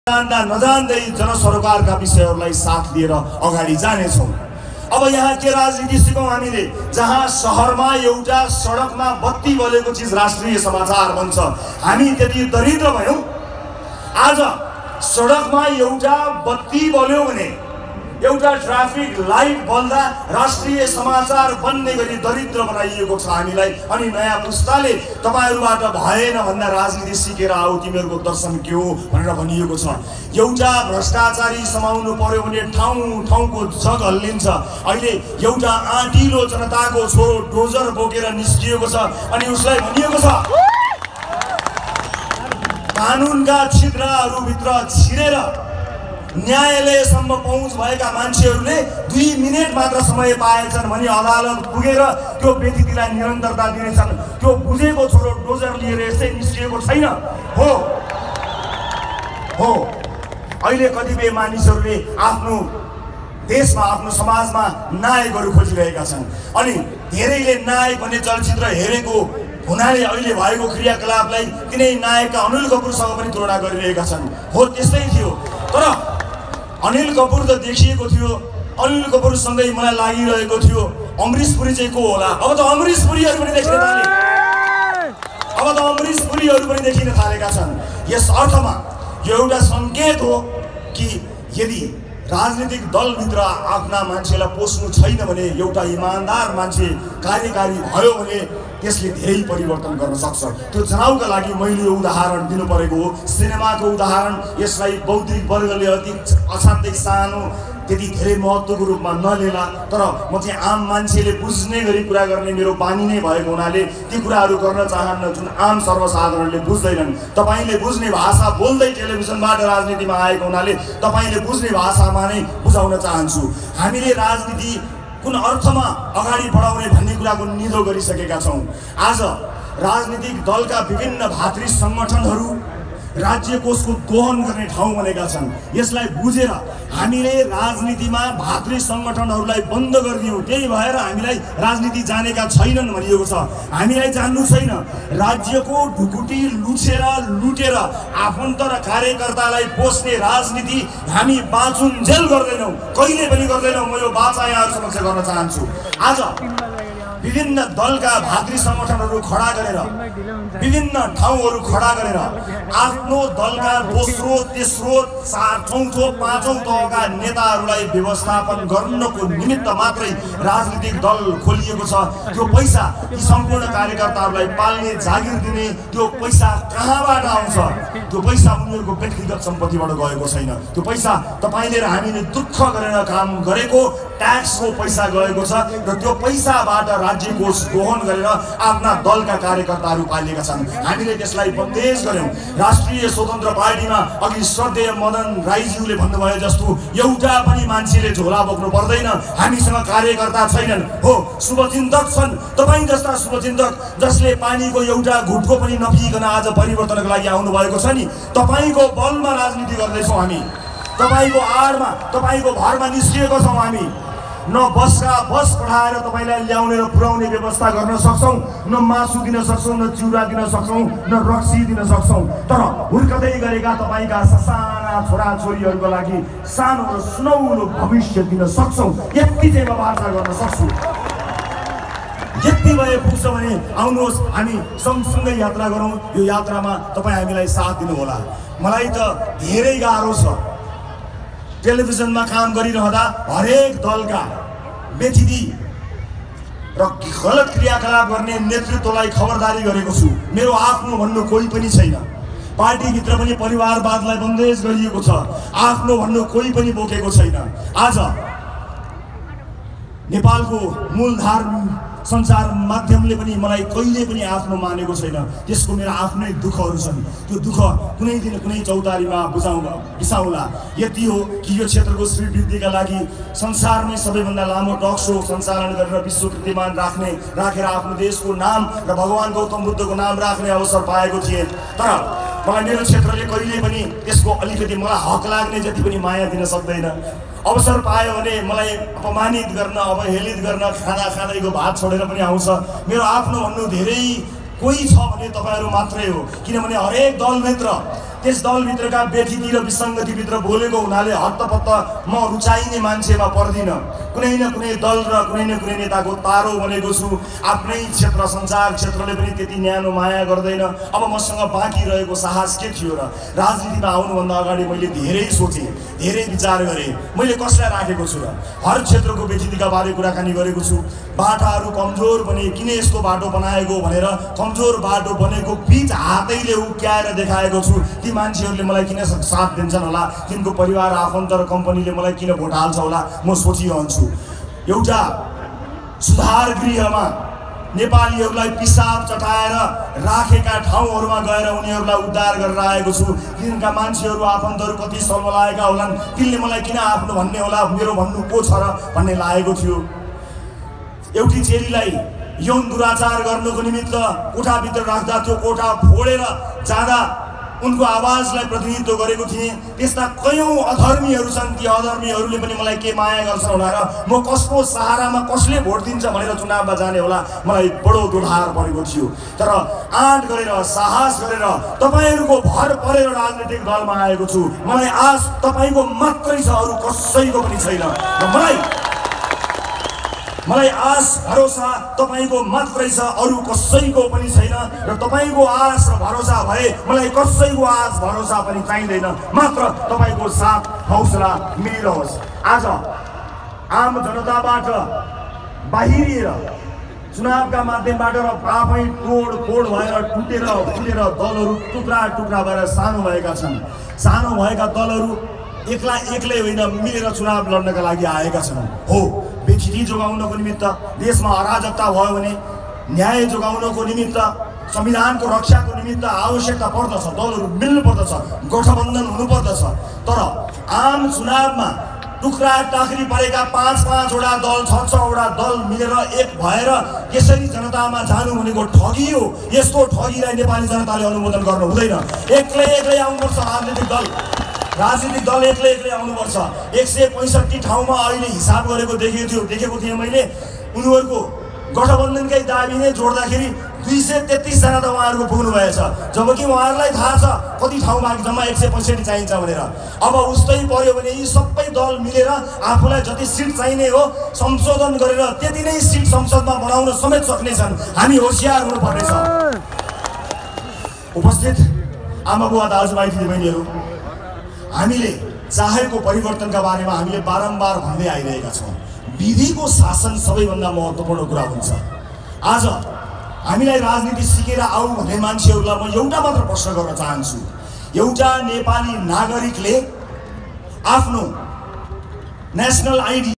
नजान्दै जनसरोकारका विषयहरूलाई साथ लिएर अगाडि जानेछौँ। अब यहाँ के राजनीति सिकौँ हामीले, जहाँ शहरमा एउटा सडकमा बत्ती बलेको चिज राष्ट्रिय समाचार बन्छ। हामी त्यति दरिद्र भयौँ, आज सडकमा एउटा बत्ती बल्यो भने, एउटा ट्राफिक लाइट बल्दा राष्ट्रिय समाचार बन्ने गरी दरिद्र बनाइएको छ हामीलाई। अनि नयाँ पुस्ताले तपाईहरुबाट भएन भन्दा राजनीति सिकेर आऊ, तिमीहरूको दर्शन के हो भनेर भनिएको छ। एउटा भ्रष्टाचारी समाउनु पर्यो भने ठाउँ ठाउँको जग हल्लिन्छ। अहिले एउटा आँटिलो जनताको छोरो डोजर बोकेर निस्किएको छ अनि उसलाई भनिएको छ कानुनका छिद्रहरूभित्र छिरेर न्यायालयसम्म पहुँच भएका मान्छेहरूले 2 मिनेट मात्र समय पाएछन् भने अदालत पुगेर त्यो व्यक्तिलाई निरन्तरता दिनेछन्। त्यो बुझेको छोरो डोजर लिएर यसै निस्किएको छैन हो। अहिले कतिपय मानिसहरूले आफ्नो देशमा, आफ्नो समाजमा नायकहरू खोजिरहेका छन् अनि धेरैले नायक भन्ने चलचित्र हेरेको हुनाले अहिले भएको क्रियाकलापलाई तिनै नायकका अनिल कपुरसँग पनि तुलना गरिरहेका छन्। हो, त्यस्तै थियो। तर अनिल कपुर त देखिएको थियो, अनिल कपुरसँगै मलाई लागिरहेको थियो अमरीश पुरी चाहिँ को होला। अब त अमरीश पुरीहरू पनि देखिन थाले, देखिन थालेका छन्। यस अर्थमा यो एउटा सङ्केत हो कि यदि राजनीतिक दलभित्र आफ्ना मान्छेलाई पोस्नु छैन भने, एउटा इमान्दार मान्छे कार्यकारी भयो भने त्यसले धेरै परिवर्तन गर्न सक्छ। त्यो जनाउका लागि मैले यो उदाहरण दिनु परेको हो, सिनेमाको उदाहरण। यसलाई बौद्धिक वर्गले अति असाध्यै सानो, त्यति धेरै महत्त्वको रूपमा नलिएला। तर म चाहिँ आम मान्छेले बुझ्ने गरी कुरा गर्ने मेरो बानी नै भएको हुनाले ती कुराहरू गर्न चाहन्न जुन आम सर्वसाधारणले बुझ्दैनन्। तपाईले बुझ्ने भाषा बोल्दै टेलिभिजनबाट राजनीतिमा आएको हुनाले तपाईले बुझ्ने भाषामा नै बुझाउन चाहन्छु। हामीले राजनीति कुन अर्थमा अगाडि बढाउने भन्ने कुराको निधो गरिसकेका छौँ। आज राजनीतिक दलका विभिन्न भातृ सङ्गठनहरू राज्य कोषको दोहन गर्ने ठाउँ बनेका छन्। यसलाई बुझेर हामीले राजनीतिमा भातृ सङ्गठनहरूलाई बन्द गरिदियौँ। त्यही भएर हामीलाई राजनीति जानेका छैनन् भनिएको छ। हामीलाई जान्नु छैन। राज्यको ढुकुटी लुटेर आफन्त र कार्यकर्तालाई पोस्ने राजनीति हामी बाँचुन्जेल गर्दैनौँ, कहिले पनि गर्दैनौँ। म यो बाचा यहाँहरू समक्ष गर्न चाहन्छु। आज विभिन्न दलका भातृ सङ्गठनहरू खडा गरेर, विभिन्न ठाउँहरू खडा गरेर आफ्नो दलका दोस्रो, तेस्रो, चौथो, पाँचौँ तहका नेताहरूलाई व्यवस्थापन गर्नको निमित्त मात्रै राजनीतिक दल खोलिएको छ। त्यो पैसा ती सम्पूर्ण कार्यकर्ताहरूलाई पाल्ने, जागिर दिने त्यो पैसा कहाँबाट आउँछ? त्यो पैसा उनीहरूको व्यक्तिगत सम्पत्तिबाट गएको छैन। त्यो पैसा तपाईँले र हामीले दुःख गरेर काम गरेको ट्याक्सको पैसा गएको छ र त्यो पैसाबाट राज्य कोष दोहन गरेर आफ्ना दलका कार्यकर्ताहरू पालिएका छन्। हामीले त्यसलाई बन्देज गर्यौँ। राष्ट्रिय स्वतन्त्र पार्टीमा अघि श्रद्धेय मदन राईज्यूले भन्नुभयो जस्तो एउटा पनि मान्छेले झोला बोक्नु पर्दैन, हामीसँग कार्यकर्ता छैनन्। हो, शुभचिन्तक छन्, तपाईँ जस्ता शुभचिन्तक जसले पानीको एउटा घुटको पनि नपिइकन आज परिवर्तनको लागि आउनुभएको छ नि। तपाईँको बलमा राजनीति गर्दैछौँ हामी, तपाईँको आडमा, तपाईँको भरमा निस्किएको छौँ हामी। न बसका बस पठाएर तपाईँलाई ल्याउने र पुर्याउने व्यवस्था गर्न सक्छौँ, न मासु दिन सक्छौँ, न चिउरा दिन सक्छौँ, न रक्सी दिन सक्छौँ। तर हुर्कदै गरेका तपाईँका ससाना छोराछोरीहरूको लागि सानो र सुनौलो भविष्य दिन सक्छौँ। यति चाहिँ म वाचा गर्न सक्छु। यति भए पुग्छ भने आउनुहोस्, हामी सँगसँगै यात्रा गरौँ। यो यात्रामा तपाईँ हामीलाई साथ दिनुहोला। मलाई त धेरै गाह्रो छ। टेलिभिजनमा काम गरिरहँदा हरेक दलका बेचिदी र गलत क्रियाकलाप गर्ने नेतृत्वलाई खबरदारी गरेको छु। मेरो आफ्नो भन्नु कोही पनि छैन। पार्टीभित्र पनि परिवारवादलाई बन्देज गरिएको छ। आफ्नो भन्नु कोही पनि बोकेको छैन। आज नेपालको मूलधार सञ्चार माध्यमले पनि मलाई कहिले पनि आफ्नो मानेको छैन। त्यसको मेरो आफ्नै दुःखहरू छन्। त्यो दुःख कुनै दिन कुनै चौतारीमा बिसाउला। यति हो कि यो क्षेत्रको श्रीवृद्धिका लागि संसारमै सबैभन्दा लामो टक शो सञ्चालन गरेर विश्व कीर्तिमान राखेर आफ्नो देशको नाम र भगवान गौतम बुद्धको नाम राख्ने अवसर पाएको थिएँ। तर मलाई मेरो क्षेत्रले कहिले पनि त्यसको अलिकति मलाई हक लाग्ने जति पनि माया दिन सक्दैन। अवसर पायो भने मलाई अपमानित गर्न, अवहेलित गर्न खाँदैको भात छोडेर पनि आउँछ। मेरो आफ्नो भन्नु धेरै कोही छ भने तपाईँहरू मात्रै हो। किनभने हरेक दलभित्र त्यस दलभित्रका व्यथिति र विसङ्गतिभित्र बोलेको हुनाले हत्तपत्त म रुचाइने मान्छेमा पर्दिनँ। कुनै न कुनै दल र कुनै न कुनै नेताको तारो बनेको छु। आफ्नै क्षेत्र सञ्चार क्षेत्रले पनि त्यति न्यानो माया गर्दैन। अब मसँग बाँकी रहेको साहस के थियो र? राजनीतिमा आउनुभन्दा अगाडि मैले धेरै सोचेँ, धेरै विचार गरेँ। मैले कसलाई राखेको छु र? हर क्षेत्रको व्यथितिका बारे कुराकानी गरेको छु। बाटाहरू कमजोर बने, किन यस्तो बाटो बनाएको भनेर कमजोर बाटो बनेको बीच हातैले उक्याएर देखाएको छु। ती मान्छेहरूले मलाई किन साथ दिन्छन् होला? तिनको परिवार आफन्त र कम्पनीले मलाई किन भोट हाल्छ होला? म सोचिरहन्छु। एउटा सुधार गृहमा नेपालीहरूलाई पिसाब चटाएर राखेका ठाउँहरूमा गएर उनीहरूलाई उद्धार गरेर आएको छु। तिनका मान्छेहरू आफन्तहरू कति सल्मलाएका होलान्, तिनले मलाई किन आफ्नो भन्ने होला, मेरो भन्नु को छ र भन्ने लागेको थियो। एउटी चेलीलाई यौन दुराचार गर्नुको निमित्त कोठाभित्र राख्दा त्यो कोठा फोडेर जाँदा उनको आवाजलाई प्रतिनिधित्व गरेको थिएँ। त्यस्ता कयौँ अधर्मीहरू छन्। ती अधर्मीहरूले पनि मलाई के माया गर्छ होला र म कसको सहारामा कसले भोट दिन्छ भनेर चुनावमा जाने होला, मलाई बडो दुधार परेको थियो। तर आँट गरेर साहस गरेर तपाईँहरूको भर परेर राजनीतिक दलमा आएको छु। मलाई आश तपाईँको मात्रै छ, अरू कसैको पनि छैन। र मलाई आश भरोसा तपाईँको मात्रै छ, अरू कसैको पनि छैन। र तपाईँको आश र भरोसा भए मलाई कसैको आश भरोसा पनि चाहिँदैन। मात्र तपाईँको साथ हौसला मिलिरहोस्। आज आम जनताबाट बाहिरिएर चुनावका माध्यमबाट र आफै तोडफोड भएर टुटेर दलहरू टुक्रा टुक्रा भएर सानो भएका छन्। सानो भएका दलहरू एक्लै होइन, मिलेर चुनाव लड्नका लागि आएका छन्। हो, व्यथिति जोगाउनको निमित्त, देशमा अराजकता भयो भने न्याय जोगाउनको निमित्त, संविधानको रक्षाको निमित्त आवश्यकता पर्दछ। दलहरू मिल्नु पर्दछ, गठबन्धन हुनुपर्दछ। तर आम चुनावमा टुक्रा टाक्री परेका 5-5वटा दल, 6-6वटा दल मिलेर एक भएर यसरी जनतामा जानु भनेको ठगी हो। यस्तो ठगीलाई नेपाली जनताले अनुमोदन गर्नु हुँदैन। एक्लै आउनुपर्छ राजनीतिक दल एक्लै आउनुपर्छ। 165 ठाउँमा अहिले हिसाब गरेको देखेको थिएँ मैले। उनीहरूको गठबन्धनकै दाबी नै जोड्दाखेरि 233 जना त उहाँहरूको पुग्नु भएछ। जबकि उहाँहरूलाई थाहा छ कति ठाउँमा जम्मा 165 चाहिन्छ भनेर। अब उस्तै पर्यो भने यी सबै दल मिलेर आफूलाई जति सिट चाहिने हो संशोधन गरेर त्यति नै सिट संसदमा बनाउन समेत सक्नेछन्। हामी होसियार हुनुपर्नेछ। उपस्थित आमा बुवा दाजुभाइ दिदीबहिनीहरू, हामीले चाहेको परिवर्तनका बारेमा हामीले बारम्बार भन्दै आइरहेका छौँ। विधिको शासन सबैभन्दा महत्त्वपूर्ण कुरा हुन्छ। आज हामीलाई राजनीति सिकेर आऊ भन्ने मान्छेहरूलाई म एउटा मात्र प्रश्न गर्न चाहन्छु। एउटा नेपाली नागरिकले आफ्नो नेसनल आइडी